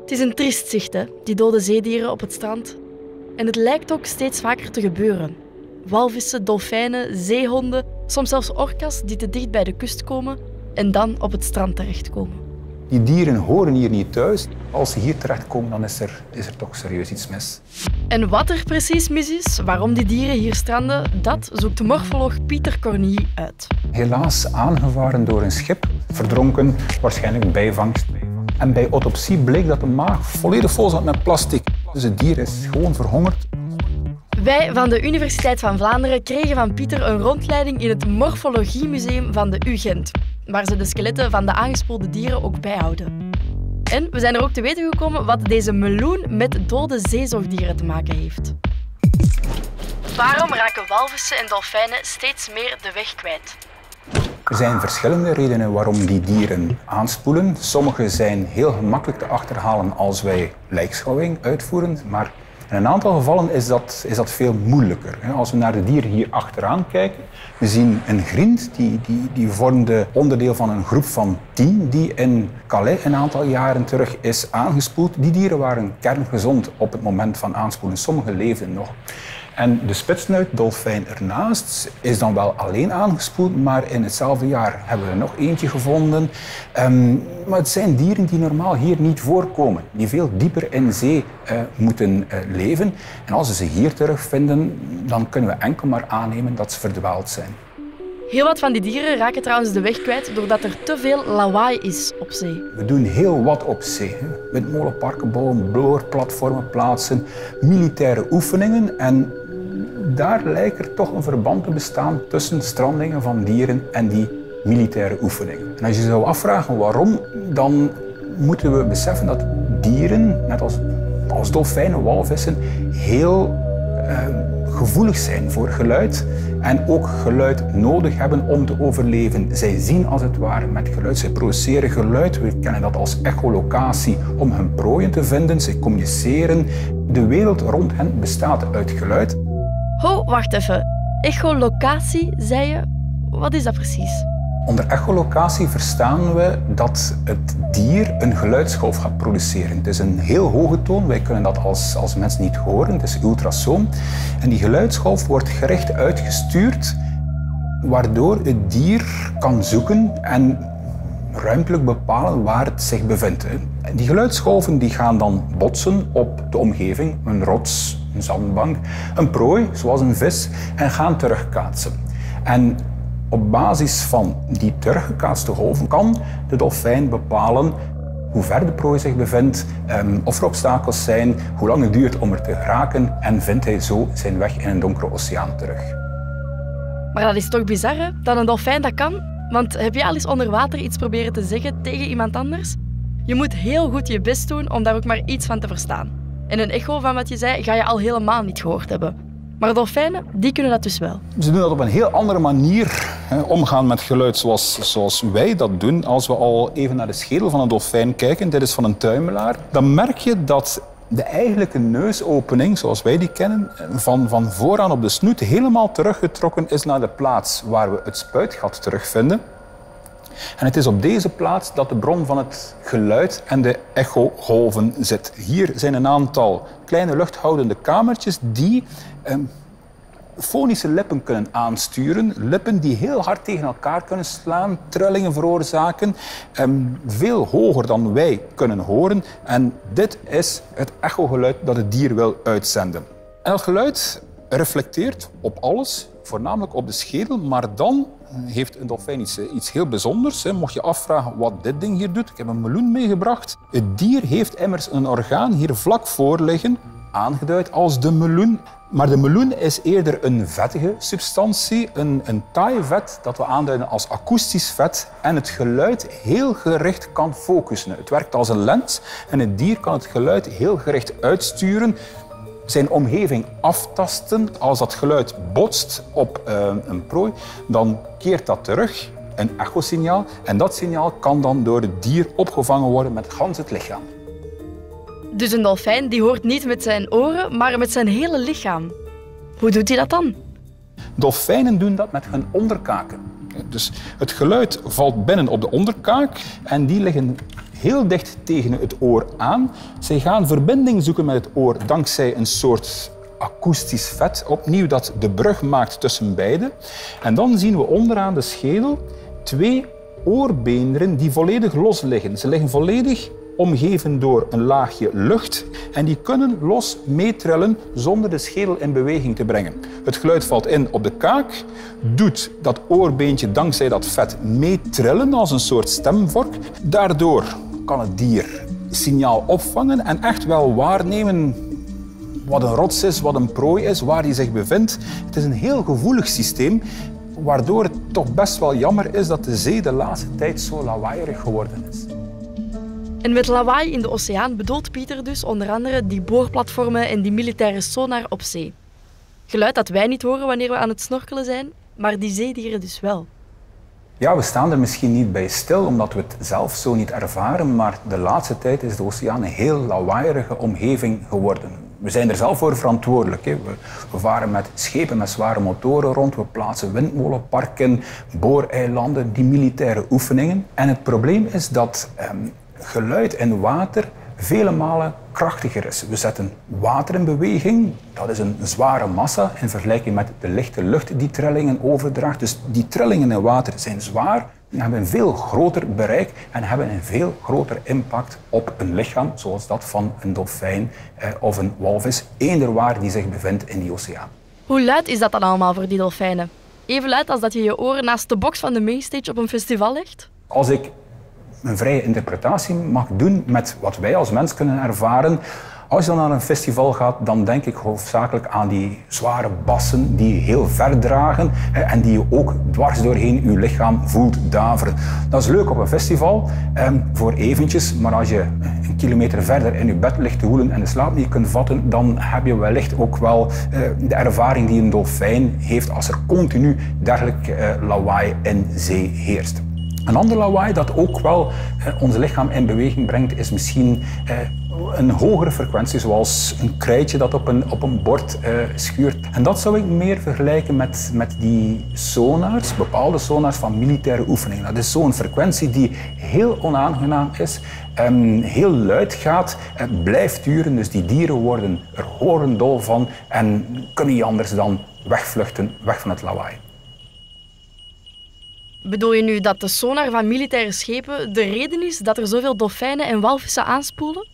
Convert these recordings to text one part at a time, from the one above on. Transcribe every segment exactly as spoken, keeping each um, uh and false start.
Het is een triest zicht, hè? Die dode zeedieren op het strand. En het lijkt ook steeds vaker te gebeuren. Walvissen, dolfijnen, zeehonden, soms zelfs orka's die te dicht bij de kust komen en dan op het strand terechtkomen. Die dieren horen hier niet thuis. Als ze hier terechtkomen, dan is er, is er toch serieus iets mis. En wat er precies mis is, waarom die dieren hier stranden, dat zoekt de morfoloog Pieter Cornille uit. Helaas aangevaren door een schip, verdronken, waarschijnlijk bijvangst. En bij autopsie bleek dat de maag volledig vol zat met plastic. Dus het dier is gewoon verhongerd. Wij van de Universiteit van Vlaanderen kregen van Pieter een rondleiding in het Morfologiemuseum van de U Gent, waar ze de skeletten van de aangespoelde dieren ook bijhouden. En we zijn er ook te weten gekomen wat deze meloen met dode zeezoogdieren te maken heeft. Waarom raken walvissen en dolfijnen steeds meer de weg kwijt? Er zijn verschillende redenen waarom die dieren aanspoelen. Sommige zijn heel gemakkelijk te achterhalen als wij lijkschouwing uitvoeren, maar in een aantal gevallen is dat, is dat veel moeilijker. Als we naar de dieren hier achteraan kijken, we zien een griend, die, die, die vormde onderdeel van een groep van tien die in Calais een aantal jaren terug is aangespoeld. Die dieren waren kerngezond op het moment van aanspoelen. Sommige leefden nog. En de spitsnuitdolfijn ernaast is dan wel alleen aangespoeld, maar in hetzelfde jaar hebben we er nog eentje gevonden. Um, maar het zijn dieren die normaal hier niet voorkomen, die veel dieper in zee uh, moeten uh, leven. En als we ze hier terugvinden, dan kunnen we enkel maar aannemen dat ze verdwaald zijn. Heel wat van die dieren raken trouwens de weg kwijt doordat er te veel lawaai is op zee. We doen heel wat op zee. Windmolenparken bouwen, boorplatformen plaatsen, militaire oefeningen. En daar lijkt er toch een verband te bestaan tussen strandingen van dieren en die militaire oefeningen. En als je je zou afvragen waarom, dan moeten we beseffen dat dieren, net als, als dolfijnen, walvissen, heel uh, gevoelig zijn voor geluid en ook geluid nodig hebben om te overleven. Zij zien als het ware met geluid, zij produceren geluid. We kennen dat als echolocatie om hun prooien te vinden. Zij communiceren. De wereld rond hen bestaat uit geluid. Ho, wacht even. Echolocatie, zei je? Wat is dat precies? Onder echolocatie verstaan we dat het dier een geluidsgolf gaat produceren. Het is een heel hoge toon, wij kunnen dat als, als mens niet horen, het is ultrasoon. En die geluidsgolf wordt gericht uitgestuurd, waardoor het dier kan zoeken en ruimtelijk bepalen waar het zich bevindt. Die geluidsgolven die gaan dan botsen op de omgeving, een rots, een zandbank, een prooi, zoals een vis, en gaan terugkaatsen. En op basis van die teruggekaatste golven kan de dolfijn bepalen hoe ver de prooi zich bevindt, um, of er obstakels zijn, hoe lang het duurt om er te geraken en vindt hij zo zijn weg in een donkere oceaan terug. Maar dat is toch bizar, hè? Dat een dolfijn dat kan? Want heb je al eens onder water iets proberen te zeggen tegen iemand anders? Je moet heel goed je best doen om daar ook maar iets van te verstaan. En een echo van wat je zei ga je al helemaal niet gehoord hebben. Maar dolfijnen, die kunnen dat dus wel. Ze doen dat op een heel andere manier, hè, omgaan met geluid zoals, zoals wij dat doen. Als we al even naar de schedel van een dolfijn kijken, dit is van een tuimelaar, dan merk je dat de eigenlijke neusopening, zoals wij die kennen, van, van vooraan op de snoet helemaal teruggetrokken is naar de plaats waar we het spuitgat terugvinden. En het is op deze plaats dat de bron van het geluid en de echogolven zit. Hier zijn een aantal kleine luchthoudende kamertjes die eh, fonische lippen kunnen aansturen. Lippen die heel hard tegen elkaar kunnen slaan, trillingen veroorzaken. Eh, veel hoger dan wij kunnen horen. En dit is het echogeluid dat het dier wil uitzenden. En dat geluid reflecteert op alles, voornamelijk op de schedel, maar dan heeft een dolfijn iets, iets heel bijzonders. Mocht je afvragen wat dit ding hier doet, ik heb een meloen meegebracht. Het dier heeft immers een orgaan hier vlak voor liggen, aangeduid als de meloen. Maar de meloen is eerder een vettige substantie, een, een taai vet dat we aanduiden als akoestisch vet en het geluid heel gericht kan focussen. Het werkt als een lens en het dier kan het geluid heel gericht uitsturen, zijn omgeving aftasten. Als dat geluid botst op uh, een prooi, dan keert dat terug, een echosignaal. En dat signaal kan dan door het dier opgevangen worden met gans het lichaam. Dus een dolfijn die hoort niet met zijn oren, maar met zijn hele lichaam. Hoe doet hij dat dan? Dolfijnen doen dat met hun onderkaken. Dus het geluid valt binnen op de onderkaak en die liggen heel dicht tegen het oor aan. Zij gaan verbinding zoeken met het oor dankzij een soort akoestisch vet, opnieuw dat de brug maakt tussen beide. En dan zien we onderaan de schedel twee oorbeenderen die volledig los liggen. Ze liggen volledig omgeven door een laagje lucht en die kunnen los meetrillen zonder de schedel in beweging te brengen. Het geluid valt in op de kaak, doet dat oorbeentje dankzij dat vet meetrillen als een soort stemvork. Daardoor kan het dier signaal opvangen en echt wel waarnemen wat een rots is, wat een prooi is, waar die zich bevindt. Het is een heel gevoelig systeem, waardoor het toch best wel jammer is dat de zee de laatste tijd zo lawaaierig geworden is. En met lawaai in de oceaan bedoelt Pieter dus onder andere die boorplatformen en die militaire sonar op zee. Geluid dat wij niet horen wanneer we aan het snorkelen zijn, maar die zeedieren dus wel. Ja, we staan er misschien niet bij stil, omdat we het zelf zo niet ervaren, maar de laatste tijd is de oceaan een heel lawaaierige omgeving geworden. We zijn er zelf voor verantwoordelijk. Hè. We, we varen met schepen met zware motoren rond, we plaatsen windmolenparken, booreilanden, die militaire oefeningen. En het probleem is dat ehm, geluid in water vele malen krachtiger is. We zetten water in beweging, dat is een zware massa in vergelijking met de lichte lucht die trillingen overdraagt. Dus die trillingen in water zijn zwaar, hebben een veel groter bereik en hebben een veel groter impact op een lichaam, zoals dat van een dolfijn eh, of een walvis, eender waar die zich bevindt in die oceaan. Hoe luid is dat dan allemaal voor die dolfijnen? Even luid als dat je je oren naast de box van de mainstage op een festival legt? Als ik een vrije interpretatie mag doen met wat wij als mens kunnen ervaren. Als je dan naar een festival gaat, dan denk ik hoofdzakelijk aan die zware bassen die heel ver dragen en die je ook dwars doorheen je lichaam voelt daveren. Dat is leuk op een festival, voor eventjes, maar als je een kilometer verder in je bed ligt te woelen en de slaap niet kunt vatten, dan heb je wellicht ook wel de ervaring die een dolfijn heeft als er continu dergelijk lawaai in zee heerst. Een ander lawaai dat ook wel eh, ons lichaam in beweging brengt, is misschien eh, een hogere frequentie, zoals een krijtje dat op een, op een bord eh, schuurt. En dat zou ik meer vergelijken met, met die sonars, bepaalde sonars van militaire oefeningen. Dat is zo'n frequentie die heel onaangenaam is, eh, heel luid gaat, eh, blijft duren. Dus die dieren worden er horendol van en kunnen niet anders dan wegvluchten, weg van het lawaai. Bedoel je nu dat de sonar van militaire schepen de reden is dat er zoveel dolfijnen en walvissen aanspoelen?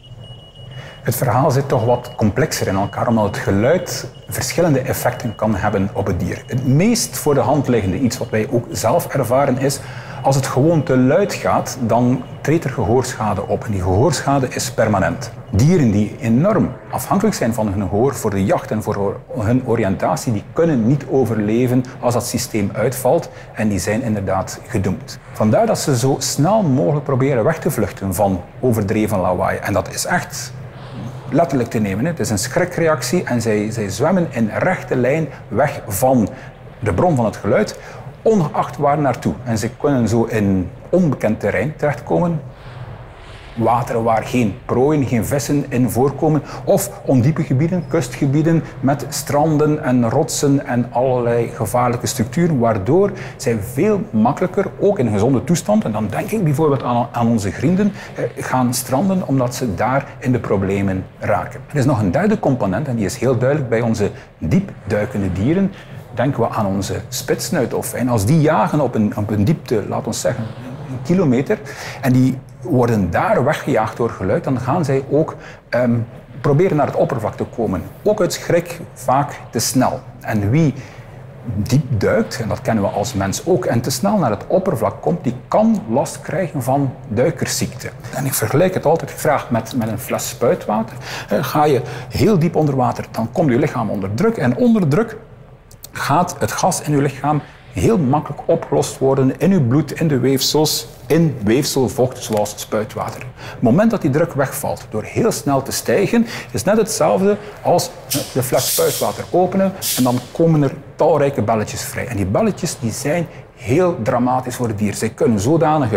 Het verhaal zit toch wat complexer in elkaar, omdat het geluid verschillende effecten kan hebben op het dier. Het meest voor de hand liggende, iets wat wij ook zelf ervaren, is als het gewoon te luid gaat, dan treedt er gehoorschade op. En die gehoorschade is permanent. Dieren die enorm afhankelijk zijn van hun gehoor voor de jacht en voor hun oriëntatie, die kunnen niet overleven als dat systeem uitvalt en die zijn inderdaad gedoemd. Vandaar dat ze zo snel mogelijk proberen weg te vluchten van overdreven lawaai. En dat is echt letterlijk te nemen. Het is een schrikreactie en zij, zij zwemmen in rechte lijn weg van de bron van het geluid, ongeacht waar naartoe. En ze kunnen zo in onbekend terrein terechtkomen. Wateren waar geen prooien, geen vissen in voorkomen. Of ondiepe gebieden, kustgebieden met stranden en rotsen en allerlei gevaarlijke structuren. Waardoor zij veel makkelijker, ook in gezonde toestand, en dan denk ik bijvoorbeeld aan, aan onze grienden, gaan stranden omdat ze daar in de problemen raken. Er is nog een derde component en die is heel duidelijk bij onze diepduikende dieren. Denken we aan onze spitsnuitdolfijn. Als die jagen op een, op een diepte, laten we zeggen, een kilometer, en die worden daar weggejaagd door geluid, dan gaan zij ook um, proberen naar het oppervlak te komen. Ook uit schrik vaak te snel. En wie diep duikt, en dat kennen we als mens ook, en te snel naar het oppervlak komt, die kan last krijgen van duikersziekte. En ik vergelijk het altijd graag met, met een fles spuitwater. Ga je heel diep onder water, dan komt je lichaam onder druk. En onder druk gaat het gas in uw lichaam heel makkelijk opgelost worden in uw bloed, in de weefsels, in weefselvocht zoals spuitwater. Op het moment dat die druk wegvalt door heel snel te stijgen, is net hetzelfde als de fles spuitwater openen en dan komen er talrijke belletjes vrij. En die belletjes die zijn heel dramatisch voor het dier. Zij kunnen zodanige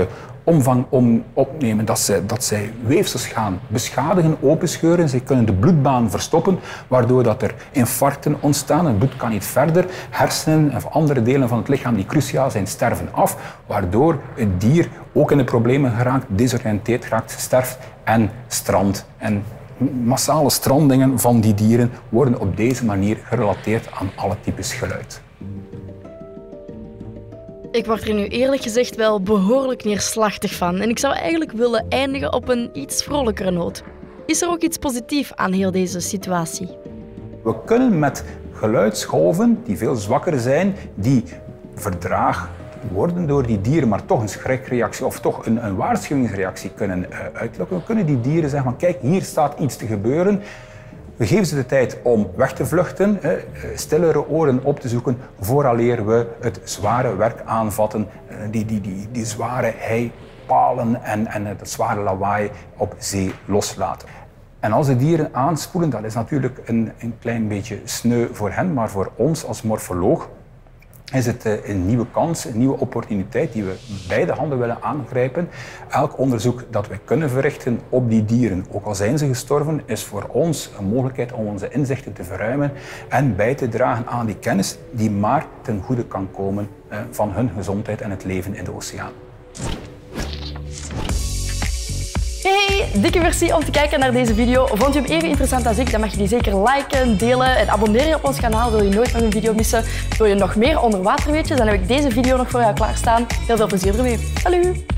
omvang om opnemen, dat zij, dat zij weefsels gaan beschadigen, openscheuren. Ze kunnen de bloedbaan verstoppen, waardoor dat er infarcten ontstaan. Het bloed kan niet verder. Hersenen of andere delen van het lichaam die cruciaal zijn, sterven af, waardoor het dier ook in de problemen geraakt, desoriënteerd geraakt, sterft en strandt. En massale strandingen van die dieren worden op deze manier gerelateerd aan alle types geluid. Ik word er nu eerlijk gezegd wel behoorlijk neerslachtig van en ik zou eigenlijk willen eindigen op een iets vrolijkere noot. Is er ook iets positiefs aan heel deze situatie? We kunnen met geluidsgolven die veel zwakker zijn, die verdragen worden door die dieren, maar toch een schrikreactie of toch een, een waarschuwingsreactie kunnen uh, uitlokken. We kunnen die dieren zeggen van kijk, hier staat iets te gebeuren. We geven ze de tijd om weg te vluchten, uh, stillere oren op te zoeken, vooraleer we het zware werk aanvatten, uh, die, die, die, die zware heipalen en, en het zware lawaai op zee loslaten. En als de dieren aanspoelen, dat is natuurlijk een, een klein beetje sneu voor hen, maar voor ons als morfoloog is het een nieuwe kans, een nieuwe opportuniteit die we beide handen willen aangrijpen. Elk onderzoek dat wij kunnen verrichten op die dieren, ook al zijn ze gestorven, is voor ons een mogelijkheid om onze inzichten te verruimen en bij te dragen aan die kennis die maar ten goede kan komen van hun gezondheid en het leven in de oceaan. Hey, dikke merci om te kijken naar deze video. Vond je hem even interessant als ik, dan mag je die zeker liken, delen en abonneer je op ons kanaal. Wil je nooit meer een video missen? Wil je nog meer onderwaterweetjes? Dan heb ik deze video nog voor jou klaarstaan. Heel veel plezier ermee. Salut!